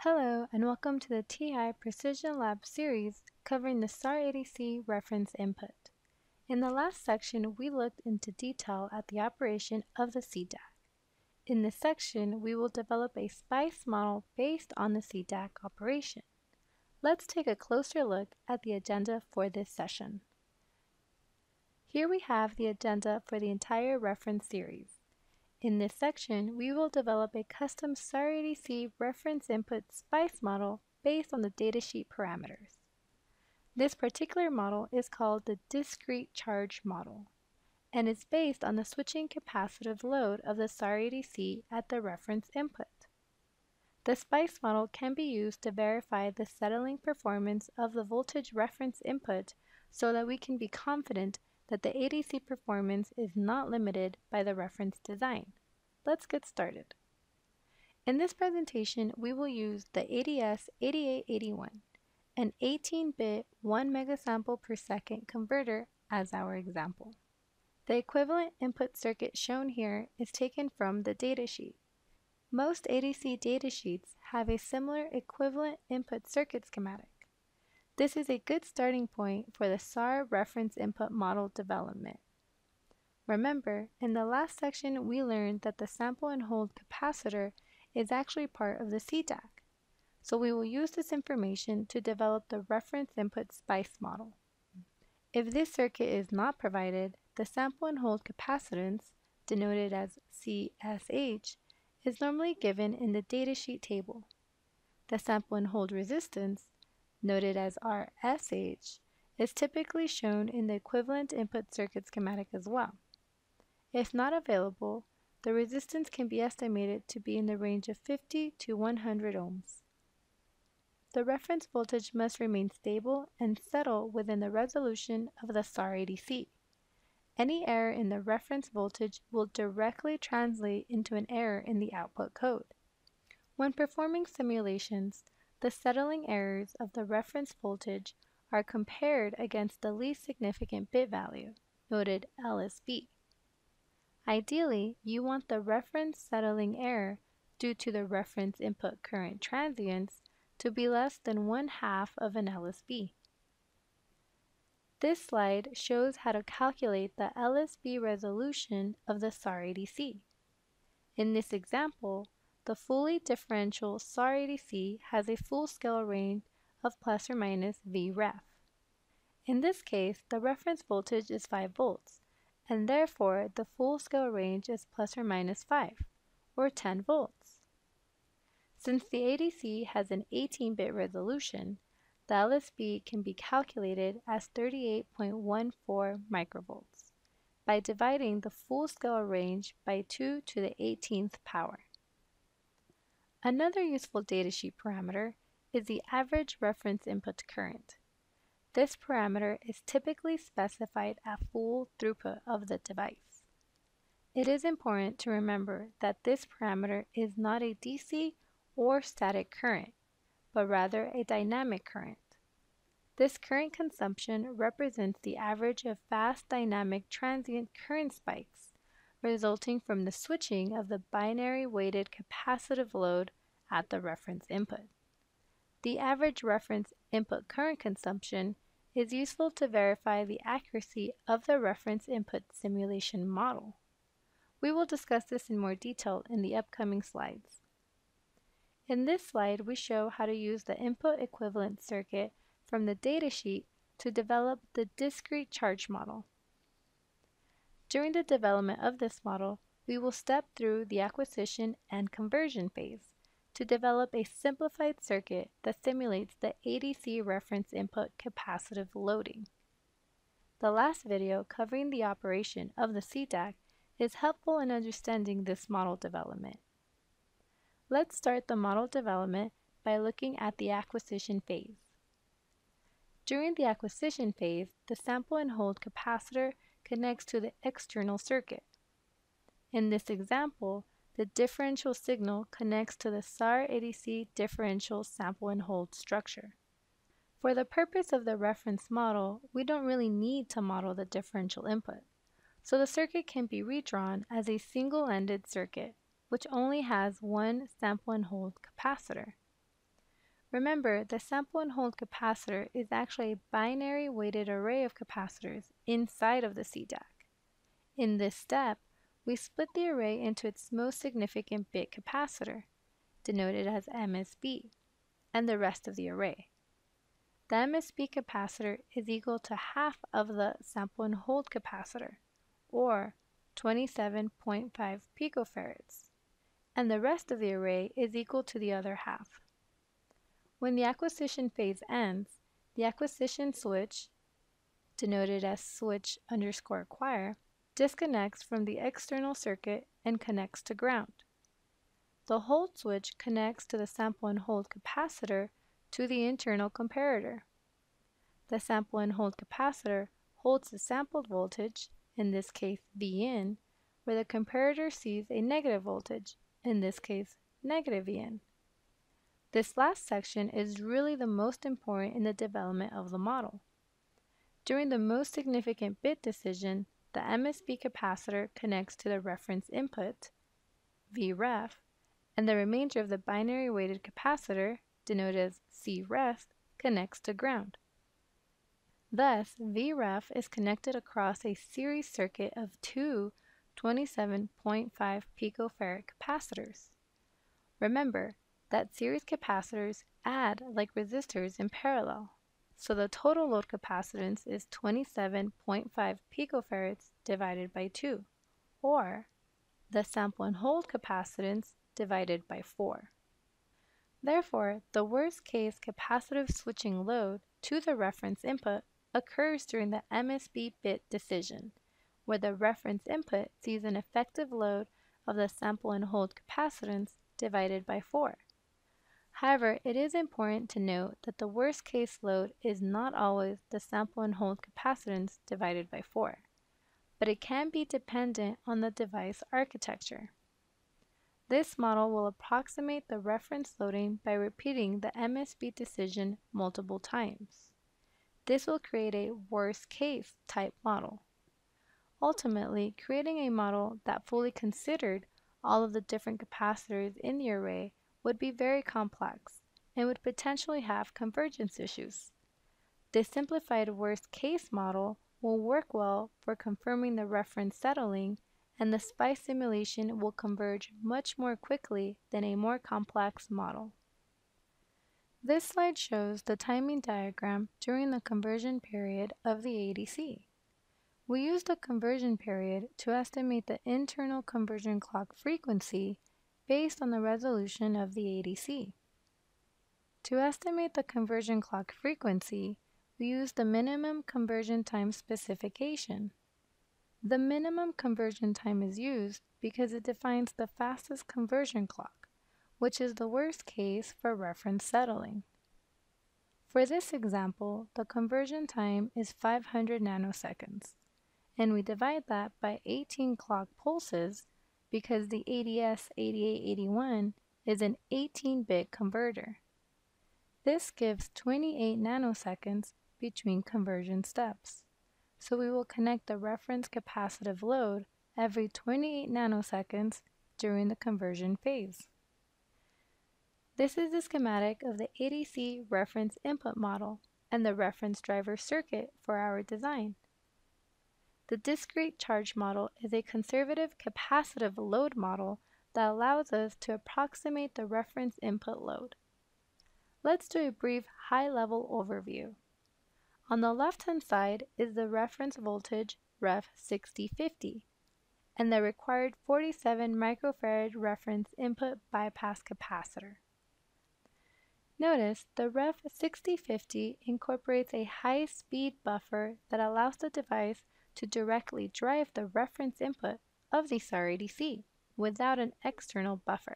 Hello and welcome to the TI Precision Lab series covering the SAR ADC reference input. In the last section, we looked into detail at the operation of the CDAC. In this section, we will develop a SPICE model based on the CDAC operation. Let's take a closer look at the agenda for this session. Here we have the agenda for the entire reference series. In this section, we will develop a custom SAR ADC reference input SPICE model based on the datasheet parameters. This particular model is called the Discrete Charge model and is based on the switching capacitive load of the SAR ADC at the reference input. The SPICE model can be used to verify the settling performance of the voltage reference input so that we can be confident that the ADC performance is not limited by the reference design. Let's get started. In this presentation, we will use the ADS8881, an 18-bit 1 megasample per second converter as our example. The equivalent input circuit shown here is taken from the datasheet. Most ADC datasheets have a similar equivalent input circuit schematic. This is a good starting point for the SAR reference input model development. Remember, in the last section we learned that the sample and hold capacitor is actually part of the CDAC, so we will use this information to develop the reference input SPICE model. If this circuit is not provided, the sample and hold capacitance, denoted as CSH, is normally given in the datasheet table. The sample and hold resistance, noted as RSH, is typically shown in the equivalent input circuit schematic as well. If not available, the resistance can be estimated to be in the range of 50 to 100 ohms. The reference voltage must remain stable and settle within the resolution of the SAR ADC. Any error in the reference voltage will directly translate into an error in the output code. When performing simulations, the settling errors of the reference voltage are compared against the least significant bit value, noted LSB. Ideally, you want the reference settling error due to the reference input current transients to be less than 1/2 of an LSB. This slide shows how to calculate the LSB resolution of the SAR ADC. In this example, the fully differential SAR ADC has a full scale range of plus or minus Vref. In this case, the reference voltage is 5 volts, and therefore the full scale range is plus or minus 5, or 10 volts. Since the ADC has an 18-bit resolution, the LSB can be calculated as 38.14 microvolts by dividing the full scale range by 2 to the 18th power. Another useful datasheet parameter is the average reference input current. This parameter is typically specified at full throughput of the device. It is important to remember that this parameter is not a DC or static current, but rather a dynamic current. This current consumption represents the average of fast dynamic transient current spikes resulting from the switching of the binary weighted capacitive load at the reference input. The average reference input current consumption is useful to verify the accuracy of the reference input simulation model. We will discuss this in more detail in the upcoming slides. In this slide, we show how to use the input equivalent circuit from the datasheet to develop the discrete charge model. During the development of this model, we will step through the acquisition and conversion phase to develop a simplified circuit that simulates the ADC reference input capacitive loading. The last video covering the operation of the CDAC is helpful in understanding this model development. Let's start the model development by looking at the acquisition phase. During the acquisition phase, the sample and hold capacitor connects to the external circuit. In this example, the differential signal connects to the SAR ADC differential sample and hold structure. For the purpose of the reference model, we don't really need to model the differential input, so the circuit can be redrawn as a single-ended circuit, which only has one sample and hold capacitor. Remember, the sample and hold capacitor is actually a binary weighted array of capacitors inside of the CDAC. In this step, we split the array into its most significant bit capacitor, denoted as MSB, and the rest of the array. The MSB capacitor is equal to half of the sample and hold capacitor, or 27.5 picofarads, and the rest of the array is equal to the other half. When the acquisition phase ends, the acquisition switch, denoted as switch_acquire, disconnects from the external circuit and connects to ground. The hold switch connects to the sample and hold capacitor to the internal comparator. The sample and hold capacitor holds the sampled voltage, in this case Vin, where the comparator sees a negative voltage, in this case negative Vin. This last section is really the most important in the development of the model. During the most significant bit decision, the MSB capacitor connects to the reference input, Vref, and the remainder of the binary weighted capacitor, denoted as Cref, connects to ground. Thus, Vref is connected across a series circuit of two 27.5 picofarad capacitors. Remember that series capacitors add like resistors in parallel, so the total load capacitance is 27.5 picofarads divided by 2, or the sample and hold capacitance divided by 4. Therefore, the worst case capacitive switching load to the reference input occurs during the MSB bit decision, where the reference input sees an effective load of the sample and hold capacitance divided by 4. However, it is important to note that the worst case load is not always the sample and hold capacitance divided by 4, but it can be dependent on the device architecture. This model will approximate the reference loading by repeating the MSB decision multiple times. This will create a worst case type model. Ultimately, creating a model that fully considered all of the different capacitors in the array would be very complex and would potentially have convergence issues. This simplified worst case model will work well for confirming the reference settling, and the SPICE simulation will converge much more quickly than a more complex model. This slide shows the timing diagram during the conversion period of the ADC. We used the conversion period to estimate the internal conversion clock frequency based on the resolution of the ADC. To estimate the conversion clock frequency, we used the minimum conversion time specification. The minimum conversion time is used because it defines the fastest conversion clock, which is the worst case for reference settling. For this example, the conversion time is 500 nanoseconds, and we divide that by 18 clock pulses because the ADS8881 is an 18-bit converter. This gives 28 nanoseconds between conversion steps, so we will connect the reference capacitive load every 28 nanoseconds during the conversion phase. This is the schematic of the ADC reference input model and the reference driver circuit for our design. The discrete charge model is a conservative capacitive load model that allows us to approximate the reference input load. Let's do a brief high-level overview. On the left-hand side is the reference voltage Ref 6050 and the required 47 microfarad reference input bypass capacitor. Notice the Ref 6050 incorporates a high-speed buffer that allows the device to directly drive the reference input of the SAR ADC without an external buffer.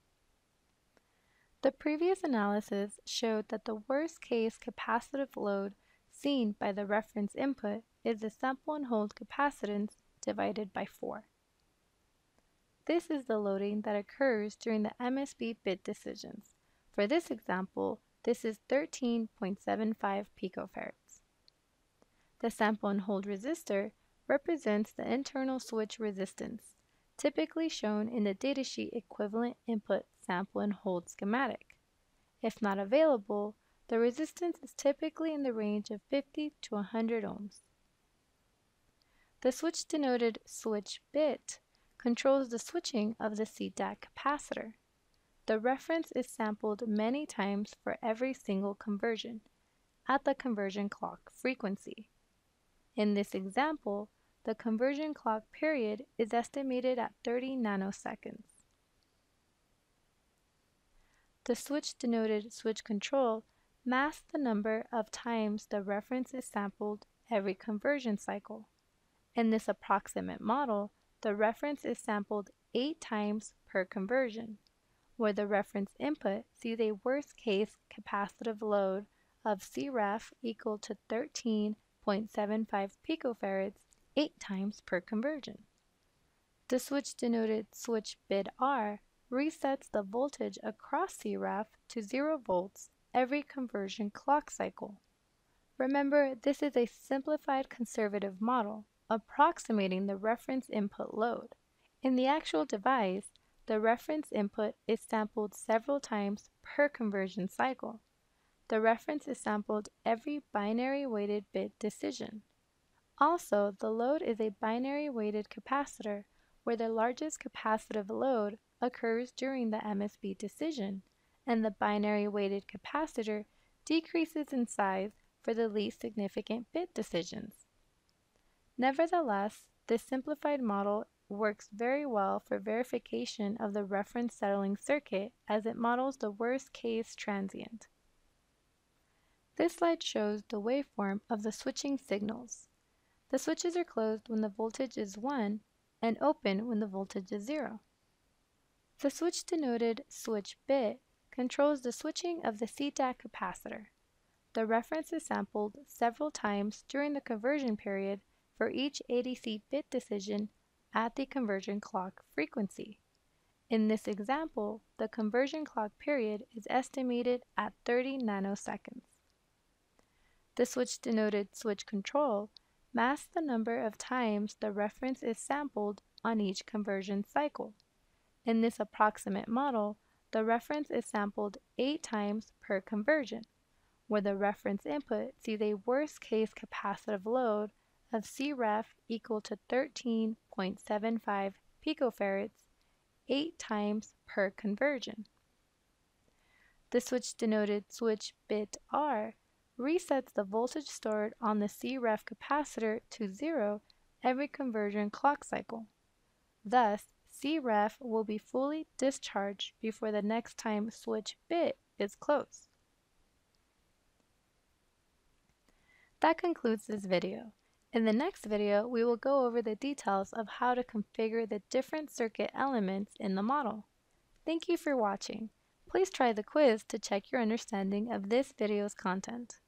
The previous analysis showed that the worst case capacitive load seen by the reference input is the sample and hold capacitance divided by 4. This is the loading that occurs during the MSB bit decisions. For this example, this is 13.75 picofarads. The sample and hold resistor represents the internal switch resistance, typically shown in the datasheet equivalent input sample and hold schematic, If not available, the resistance is typically in the range of 50 to 100 ohms. The switch denoted switch bit controls the switching of the CDAC capacitor. The reference is sampled many times for every single conversion at the conversion clock frequency. In this example, the conversion clock period is estimated at 30 nanoseconds. The switch denoted switch control masks the number of times the reference is sampled every conversion cycle. In this approximate model, the reference is sampled 8 times per conversion, where the reference input sees a worst-case capacitive load of Cref equal to 13.75 picofarads 8 times per conversion. The switch denoted switch bid R resets the voltage across Cref to 0 volts every conversion clock cycle. Remember, this is a simplified conservative model, approximating the reference input load. In the actual device, the reference input is sampled several times per conversion cycle. The reference is sampled every binary weighted bit decision. Also, the load is a binary weighted capacitor where the largest capacitive load occurs during the MSB decision, and the binary weighted capacitor decreases in size for the least significant bit decisions. Nevertheless, this simplified model works very well for verification of the reference settling circuit as it models the worst-case transient. This slide shows the waveform of the switching signals. The switches are closed when the voltage is 1 and open when the voltage is 0. The switch denoted switch bit controls the switching of the CDAC capacitor. The reference is sampled several times during the conversion period for each ADC bit decision at the conversion clock frequency. In this example, the conversion clock period is estimated at 30 nanoseconds. The switch denoted switch control masks the number of times the reference is sampled on each conversion cycle. In this approximate model, the reference is sampled 8 times per conversion, where the reference input sees a worst-case capacitive load of Cref equal to 13.75 picofarads 8 times per conversion. The switch denoted switch bit R resets the voltage stored on the Cref capacitor to 0 every conversion clock cycle. Thus, Cref will be fully discharged before the next time switch bit is closed. That concludes this video. In the next video, we will go over the details of how to configure the different circuit elements in the model. Thank you for watching. Please try the quiz to check your understanding of this video's content.